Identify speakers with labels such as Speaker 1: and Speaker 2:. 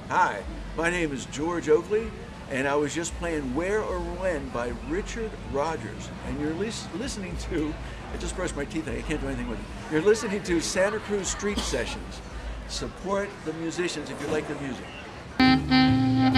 Speaker 1: Hi, my name is George Oakley, and I was just playing Where or When by Richard Rogers. And you're listening to, I just brushed my teeth, I can't do anything with it. You're listening to Santa Cruz Street Sessions. Support the musicians if you like the music.